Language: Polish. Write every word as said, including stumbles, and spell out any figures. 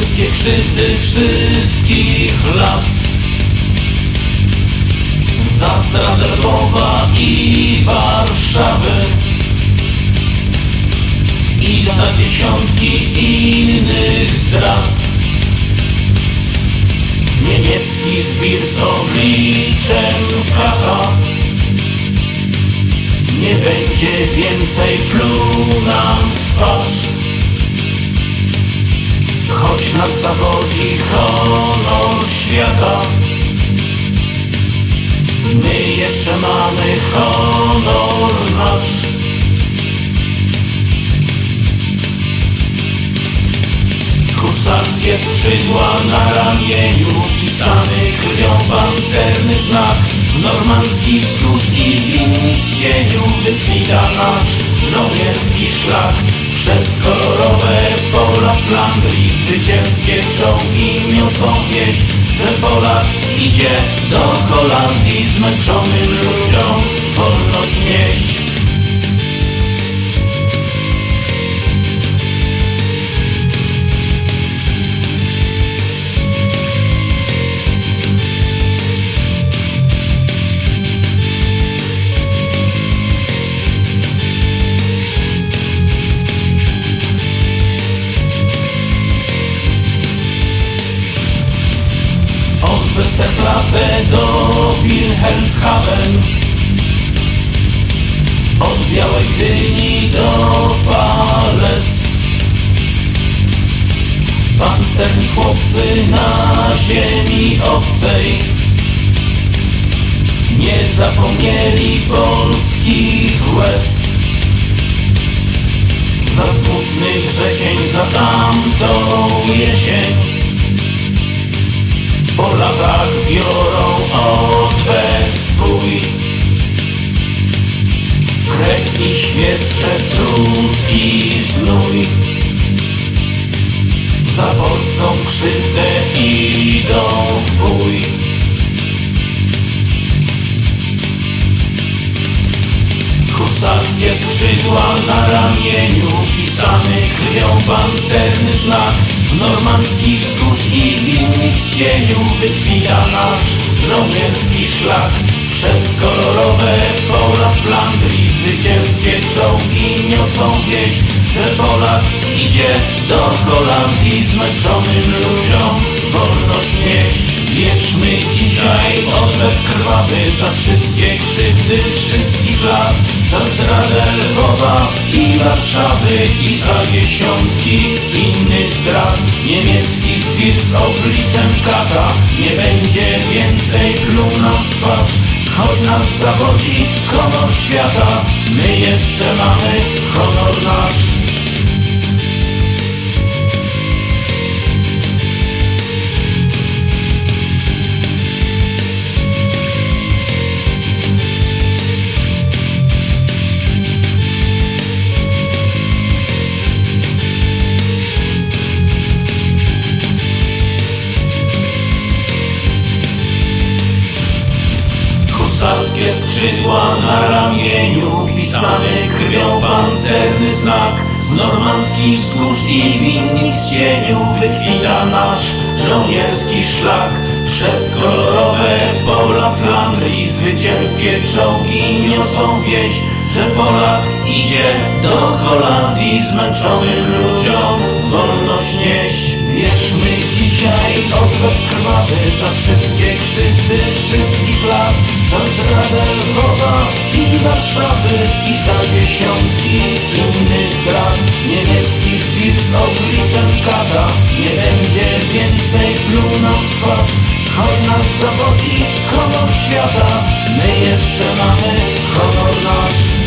wszystkie krzywdy wszystkich lat. Za zdradę Lwowa i Warszawy i za dziesiątki innych zdrad. Niemiecki zbir z obliczem kata nie będzie więcej pluł nam w twarz. Choć nas zawodzi honor świata, my jeszcze mamy honor nasz. Husarskie skrzydła na ramieniu, pisany krwią pancerny znak. W normandzki wzgórz i winnic cieniu wykwita nasz żołnierski szlak. Przez kolorowe pola Flandrii zwycięskie czołgi niosą wieść, że Polak idzie do Holandii, zmęczonym ludziom wolność nieść. Westerplatte do Wilhelmshaven, od Białej Gdyni do Fales. Pancerni chłopcy na ziemi obcej nie zapomnieli polskich łez. Za smutny wrzesień, za tamtą jesień po latach biorą oddech swój. Krew i śmierć przez trud i znój, za polską krzywdę idą w bój. Husarskie skrzydła na ramieniu, pisany krwią pancerny znak. W normandzki wzgórz i winnic cieniu wykwita nasz żołnierski szlak. Przez kolorowe pola Flandrii zwycięskie czołgi niosą wieść, że Polak idzie do Holandii, zmęczonym ludziom wolność nieść. Bierzmy dzisiaj oddech krwawy za wszystkie krzywdy wszystkich lat, za zdradę Lwowa i Warszawy i za dziesiątki innych zdrad. Niemiecki zbir z obliczem kata nie będzie więcej pluł nam w twarz. Choć nas zawodzi honor świata, my jeszcze mamy honor nasz. Husarskie skrzydła na ramieniu, pisany krwią pancerny znak. Z normandzkich wzgórz i winnic cieniu wykwita nasz żołnierski szlak. Przez kolorowe pola Flandrii zwycięskie czołgi niosą wieść, że Polak idzie do Holandii, zmęczonym ludziom wolność nieść. Bierzmy dzisiaj oddech krwawy za wszystkie krzywdy wszystkich lat, za zdradę Lwowa i Warszawy i za dziesiątki innych zdrad. Niemiecki zbir z obliczem kata nie będzie więcej pluł nam w twarz. Choć nas zawodzi honor świata, my jeszcze mamy honor nasz.